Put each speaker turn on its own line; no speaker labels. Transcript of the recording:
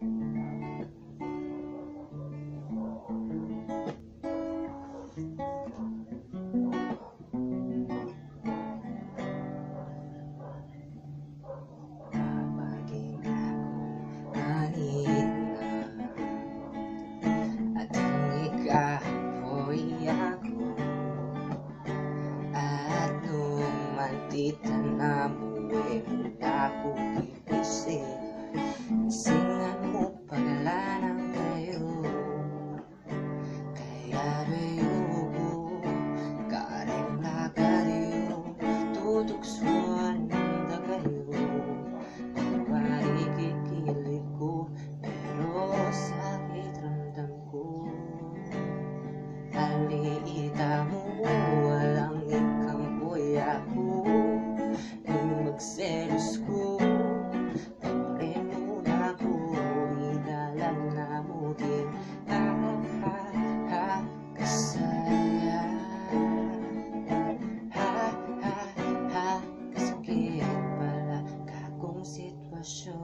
Tita na muwi mula ko gigising. Isingan mo paglalang kayo. Kaya bayo kareng lakariyo. Tutuksuan na kayo. Pagwari kikilig ko, pero sakit ramdam ko. Aliita mo, walang ikampoy ako. Magselos ko, papremuna ko, inalan na muting kasaya. Kasakit pala kakong sitwasyon.